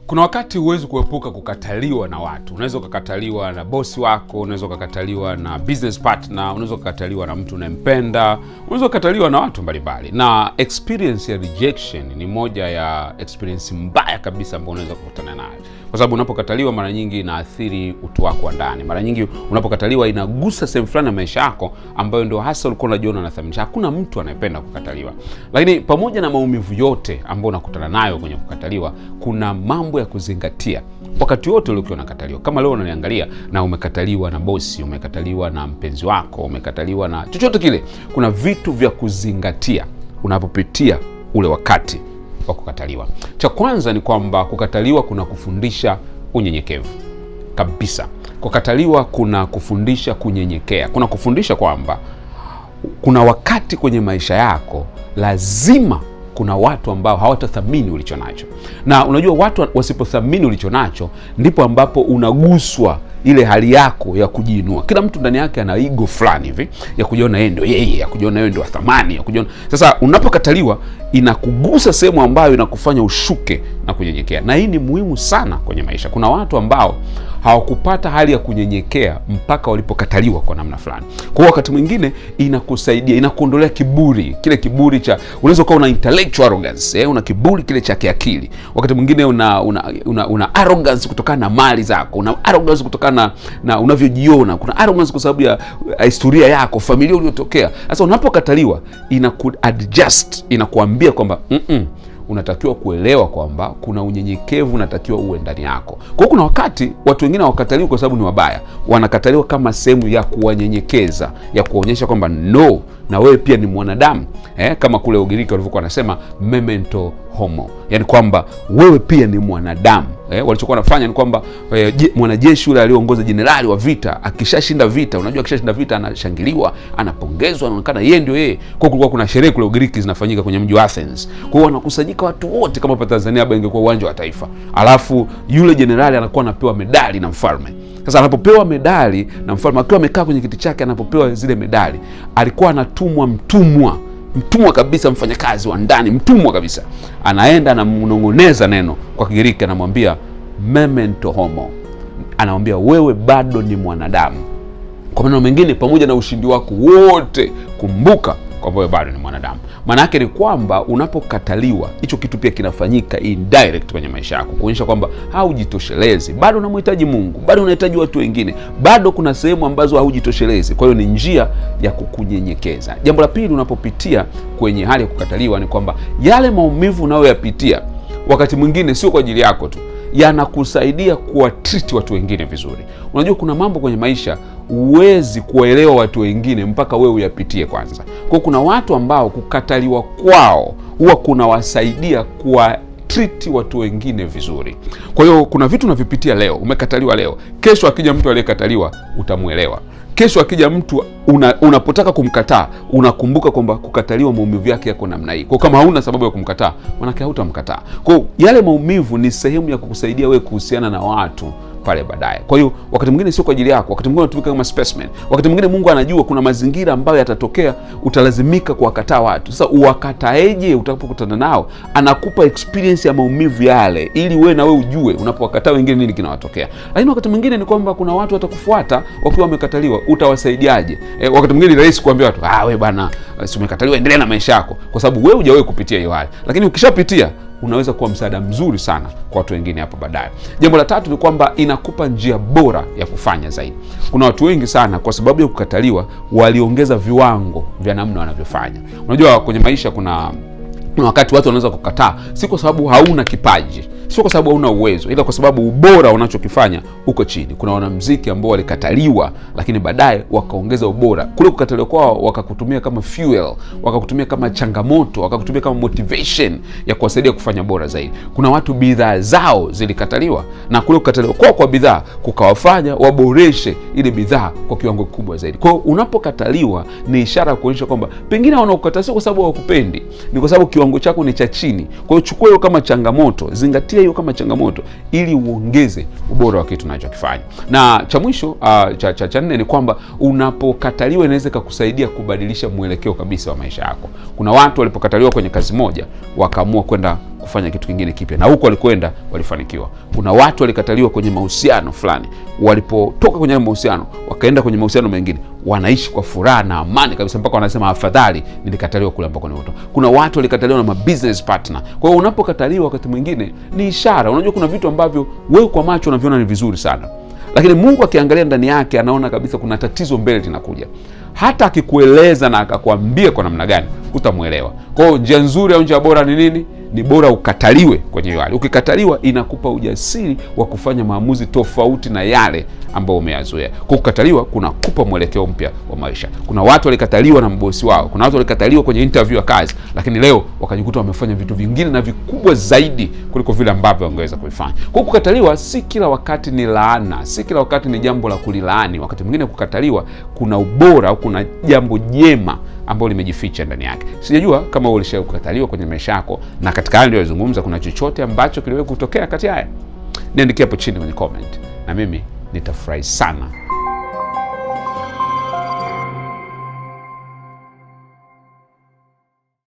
Kuna wakati huwezi kuepuka kukataliwa na watu. Unaweza kukataliwa na bosi wako, unaweza kukataliwa na business partner, unaweza kukataliwa na mtu unayempenda, unaweza kukataliwa na watu mbalimbali. Na experience ya rejection ni moja ya experience mbaya kabisa ambayo unaweza kukutana nayo. Kwa sababu unapokataliwa mara nyingi inaathiri utu wako wa ndani. Mara nyingi unapokataliwa inagusa sehemu fulani ya maisha yako ambayo ndio hasa ulikuwa unajiona unathamini. Hakuna mtu anayependa kukataliwa. Lakini pamoja na maumivu yote ambayo unakutana nayo kwenye kukataliwa, kuna mambo ya kuzingatia wakati wote ukiwa unakataliwa. Kama leo unaniangalia na umekataliwa na bosi, umekataliwa na mpenzi wako, umekataliwa na chochote kile, kuna vitu vya kuzingatia unapopitia ule wakati wa kukataliwa. Cha kwanza ni kwamba kukataliwa kuna kufundisha unyenyekevu. Kabisa. Kukataliwa kuna kufundisha kunyenyekea. Kuna kufundisha kwamba kuna wakati kwenye maisha yako lazima kuna watu ambao hawatathamini ulichonacho. Na unajua watu wasipothamini ulichonacho ndipo ambapo unaguswa ile hali yako ya kujiinua. Kila mtu ndani yake ana ego fulani hivi ya kujiona yeye ndio yeye, ya kujiona yeye ndio wa thamani, ya kujiona. Sasa unapokataliwa inakugusa sehemu ambayo inakufanya ushuke na kunyenyekea. Na hii ni muhimu sana kwenye maisha. Kuna watu ambao hawakupata hali ya kunyenyekea mpaka walipokataliwa kwa namna fulani. Kwa hiyo wakati mwingine inakusaidia, inakuondolea kiburi. Kile kiburi cha unaweza kuwa una intellectual arrogance, una kiburi kile cha kiakili. Wakati mwingine una arrogance kutokana na mali zako, una arrogance kutokana na unavyojiona, kuna arrogance kwa sababu ya historia yako, familia uliyotokea. Sasa unapokataliwa inakuadjust, inakuambia kwamba unatakiwa kuelewa kwamba kuna unyenyekevu unatakiwa uwe ndani yako. Kwa hiyo kuna wakati watu wengine hawakataliwi kwa sababu ni wabaya. Wanakataliwa kama sehemu ya kuwanyenyekeza, ya kuonyesha kwamba no, na wewe pia ni mwanadamu. Kama kule Ugiriki walivyokuwa wanasema memento homo. Yaani kwamba wewe pia ni mwanadamu. Walichokuwa wanafanya ni kwamba mwanajeshi yule aliongoza jenerali wa vita, akishashinda vita, unajua akishashinda vita anashangiliwa, anapongezwa, anaonekana yeye ndio yeye. Kwa hiyo kulikuwa kuna sherehe kule Ugiriki zinafanyika kwenye mji wa Athens. Kwa hiyo wanakusanyika watu wote kama hapa Tanzania hapa ingekuwa uwanja wa Taifa. Alafu yule jenerali anakuwa anapewa medali na mfalme. Sasa anapopewa medali na mfalme, akiwa amekaa kwenye kiti chake, anapopewa zile medali, alikuwa anatumwa mtumwa kabisa, mfanyakazi wa ndani, mtumwa kabisa. Anaenda anamnong'oneza neno kwa Kigiriki, anamwambia memento homo. Anamwambia wewe bado ni mwanadamu. Kwa maneno mengine, pamoja na ushindi wako wote, kumbuka kwamba wewe bado ni mwanadamu. Maana yake ni kwamba unapokataliwa, hicho kitu pia kinafanyika indirect kwenye maisha yako, kuonyesha kwamba haujitoshelezi, bado unamhitaji Mungu, bado unahitaji watu wengine, bado kuna sehemu ambazo haujitoshelezi. Kwa hiyo ni njia ya kukunyenyekeza. Jambo la pili, unapopitia kwenye hali ya kukataliwa ni kwamba yale maumivu unayoyapitia wakati mwingine sio kwa ajili yako tu, yanakusaidia kuwatreat watu wengine vizuri. Unajua kuna mambo kwenye maisha huwezi kuelewa watu wengine mpaka wewe uyapitie kwanza. Kwa kuna watu ambao kukataliwa kwao huwa kunawasaidia kuwatreat watu wengine vizuri. Kwa hiyo kuna vitu unavipitia leo, umekataliwa leo. Kesho akija mtu aliyekataliwa utamuelewa. Kesho akija mtu unapotaka kumkataa, unakumbuka kwamba kukataliwa maumivu yake yako namna hii. Kwa kama hauna sababu ya kumkataa, maana hautamkataa. Kwa yale maumivu ni sehemu ya kukusaidia wewe kuhusiana na watu pale baadaye. Kwa hiyo wakati mwingine sio kwa ajili yako, wakati mwingine unatumika kama specimen. Wakati mwingine Mungu anajua kuna mazingira ambayo yatatokea utalazimika kuwakataa watu. Sasa uwakataeje utakapokutana nao? Anakupa experience ya maumivu yale ili wewe na wewe ujue unapowakataa wengine nini kinawatokea. Lakini wakati mwingine ni kwamba kuna watu watakufuata wakiwa wamekataliwa, utawasaidiaje? Wakati mwingine ni rahisi kuambia watu, wewe bana, si umekataliwa, endelea na maisha yako, kwa sababu wewe hujawahi kupitia hiyo hali. Lakini ukishapitia unaweza kuwa msaada mzuri sana kwa watu wengine hapo baadaye. Jambo la tatu ni kwamba inakupa njia bora ya kufanya zaidi. Kuna watu wengi sana kwa sababu ya kukataliwa waliongeza viwango vya namna wanavyofanya. Unajua kwenye maisha kuna wakati watu wanaweza kukataa si kwa sababu hauna kipaji, sio kwa sababu hauna uwezo, ila kwa sababu ubora unachokifanya uko chini. Kuna wanamuziki ambao walikataliwa lakini baadaye wakaongeza ubora. Kule kukataliwa kwao wakakutumia kama fuel, wakakutumia kama changamoto, wakakutumia kama motivation ya kuwasaidia kufanya bora zaidi. Kuna watu bidhaa zao zilikataliwa na kule kukataliwa kwao kwa bidhaa kukawafanya waboreshe ile bidhaa kwa kiwango kikubwa zaidi. Kwa hiyo unapokataliwa ni ishara ya kuonyesha kwamba pengine wanakukataa sio kwa sababu hawakupendi, ni kwa sababu kiwango chako ni cha chini. Kwa hiyo chukua hiyo kama changamoto, zingatia hiyo kama changamoto ili uongeze ubora wa kitu unachokifanya. Na cha mwisho cha nne ni kwamba unapokataliwa inaweza kukusaidia kubadilisha mwelekeo kabisa wa maisha yako. Kuna watu walipokataliwa kwenye kazi moja wakaamua kwenda kufanya kitu kingine kipya, na huko walikwenda walifanikiwa. Kuna watu walikataliwa kwenye mahusiano fulani, walipotoka kwenye mahusiano wakaenda kwenye mahusiano mengine, wanaishi kwa furaha na amani kabisa, mpaka wanasema afadhali nilikataliwa kule ambako nilitoka. Kuna watu walikataliwa na business partner. Kwa hiyo unapokataliwa wakati mwingine ni ishara. Unajua kuna vitu ambavyo wewe kwa macho unaviona ni vizuri sana, lakini Mungu akiangalia ndani yake anaona kabisa kuna tatizo mbele linakuja. Hata akikueleza na akakwambia kwa namna gani, utamuelewa. Kwa hiyo njia nzuri au njia bora ni nini? Ni bora ukataliwe kwenye hiyo hali. Ukikataliwa inakupa ujasiri wa kufanya maamuzi tofauti na yale ambayo umeyazoea. Kwa kukataliwa kunakupa mwelekeo mpya wa maisha. Kuna watu walikataliwa na mbosi wao, kuna watu walikataliwa kwenye interview ya kazi, lakini leo wakajikuta wamefanya vitu vingine na vikubwa zaidi kuliko vile ambavyo wangeweza kufanya. Kwa kukataliwa si kila wakati ni laana, si kila wakati ni jambo la kulilaani. Wakati mwingine kukataliwa kuna ubora au kuna jambo jema ambalo limejificha ndani yake. Sijajua kama ulishawahi kukataliwa kwenye maisha yako, na katika hali niliyozungumza kuna chochote ambacho kiliwahi kutokea kati haya. Niandikie hapo chini kwenye comment na mimi nitafurahi sana